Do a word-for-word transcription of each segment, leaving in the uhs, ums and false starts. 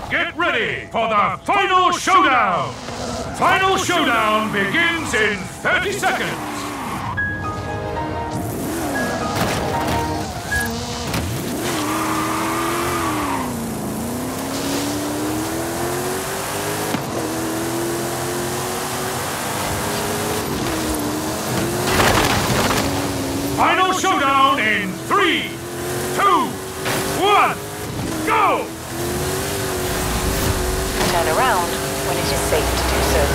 Get ready for the final showdown! Final showdown begins in thirty seconds! Final showdown in three, two, one, go! Turn around when it is safe to do so.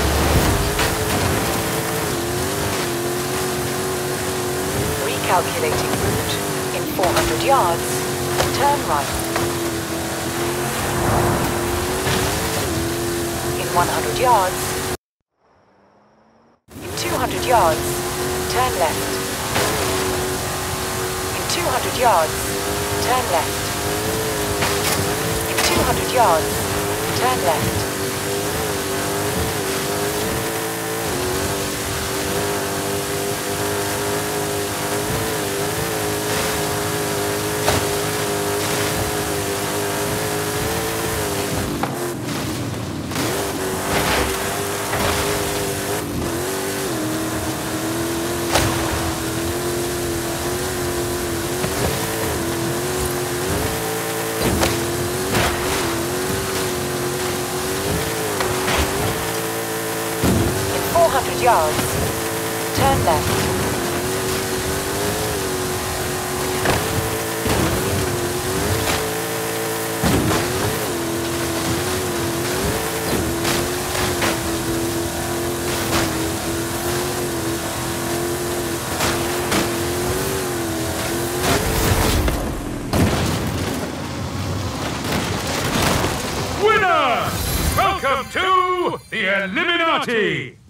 Recalculating route. In four hundred yards, turn right. In one hundred yards. In two hundred yards, turn left. In two hundred yards, turn left. In two hundred yards, turn left. four hundred yards, turn left. Winner! Welcome to the Illuminati!